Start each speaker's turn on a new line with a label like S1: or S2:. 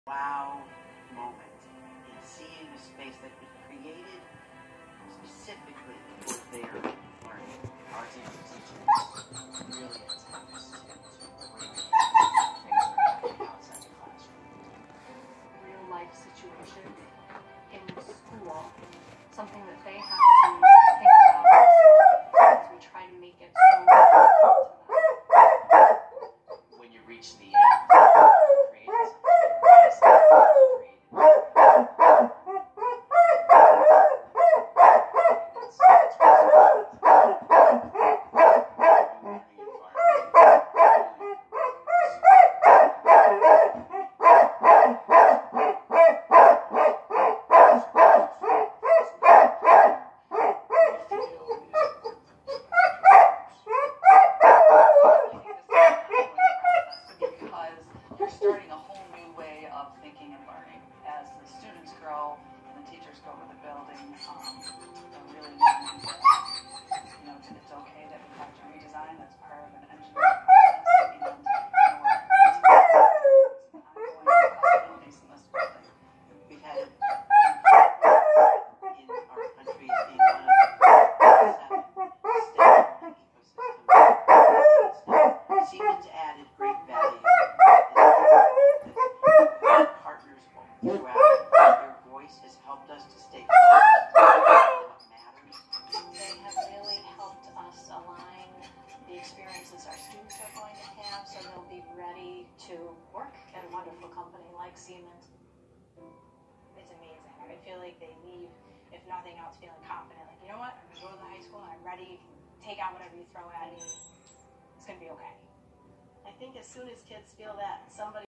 S1: wow moment in seeing a space that was created specifically for their learning. Our team of teachers really attempts to bring in things that are happening outside the classroom.
S2: Real life situation in school, something that they have to think about as we try to make it so relevant to them.
S1: When you reach the end, create starting a whole new way of thinking and learning as the students grow and the teachers go with the building. They're really learning that, it's okay that we have to redesign. That's part of an engineering process, and ongoing possibilities in this building. We've had in our country being one of the 7 stable ecosystems. Siemens added great value. Their voice has helped us to stay close to what matters.
S2: They have really helped us align the experiences our students are going to have so they'll be ready to work at a wonderful company like Siemens.
S3: It's amazing. I feel like they leave, if nothing else, feeling confident. Like, you know what? I'm going to go to the high school and I'm ready. Take out whatever you throw at me. It's going to be okay.
S4: I think as soon as kids feel that somebody